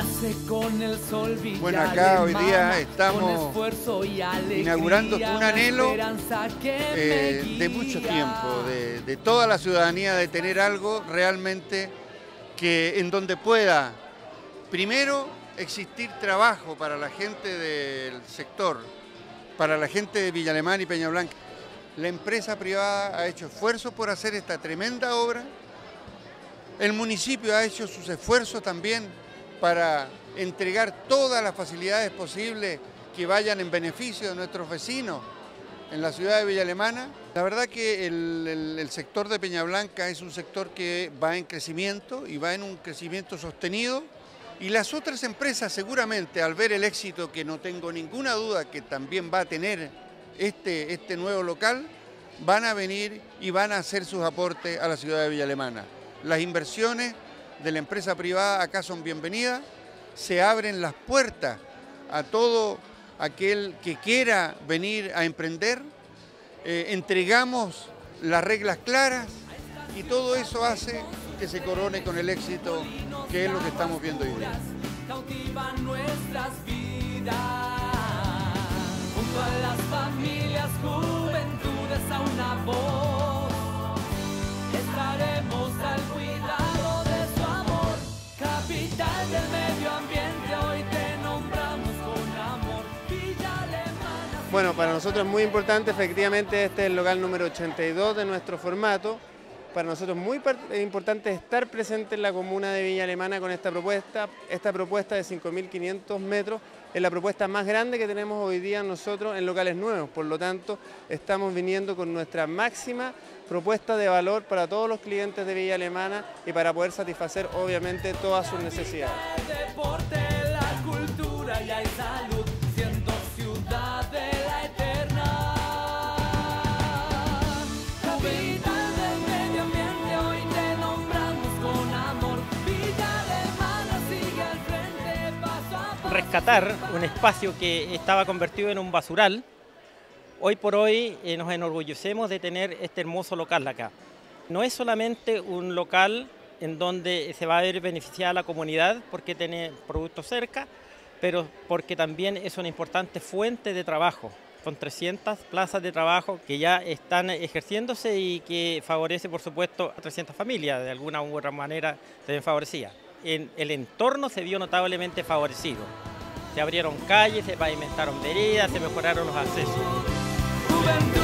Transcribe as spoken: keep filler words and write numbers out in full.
Bueno, acá hoy día estamos inaugurando un anhelo eh, de mucho tiempo, de, de toda la ciudadanía, de tener algo realmente que en donde pueda, primero, existir trabajo para la gente del sector, para la gente de Villa Alemana y Peña Blanca. La empresa privada ha hecho esfuerzos por hacer esta tremenda obra. El municipio ha hecho sus esfuerzos también para entregar todas las facilidades posibles que vayan en beneficio de nuestros vecinos en la ciudad de Villa Alemana. La verdad que el, el, el sector de Peña Blanca es un sector que va en crecimiento y va en un crecimiento sostenido. Y las otras empresas seguramente, al ver el éxito que no tengo ninguna duda que también va a tener este, este nuevo local, van a venir y van a hacer sus aportes a la ciudad de Villa Alemana. Las inversiones de la empresa privada acá son bienvenidas, se abren las puertas a todo aquel que quiera venir a emprender, eh, entregamos las reglas claras y todo eso hace que se corone con el éxito que es lo que estamos viendo hoy día. Cautivan nuestras vidas, junto a las familias, juventudes a una voz, estaremos al cuidado de su amor, capital del medio ambiente, hoy te nombramos con amor, Villa Alemana. Bueno, para nosotros es muy importante, efectivamente este es el local número ochenta y dos de nuestro formato. Para nosotros es muy importante estar presente en la comuna de Villa Alemana con esta propuesta. Esta propuesta de cinco mil quinientos metros es la propuesta más grande que tenemos hoy día nosotros en locales nuevos. Por lo tanto, estamos viniendo con nuestra máxima propuesta de valor para todos los clientes de Villa Alemana y para poder satisfacer obviamente todas sus necesidades. La cultura y hay salud, siendo ciudad de la eterna. Rescatar un espacio que estaba convertido en un basural. Hoy por hoy eh, nos enorgullecemos de tener este hermoso local acá. No es solamente un local en donde se va a ver beneficiada la comunidad porque tiene productos cerca, pero porque también es una importante fuente de trabajo, con trescientas plazas de trabajo que ya están ejerciéndose y que favorece, por supuesto, a trescientas familias, de alguna u otra manera se ven favorecidas. En el entorno se vio notablemente favorecido. Se abrieron calles, se pavimentaron veredas, se mejoraron los accesos.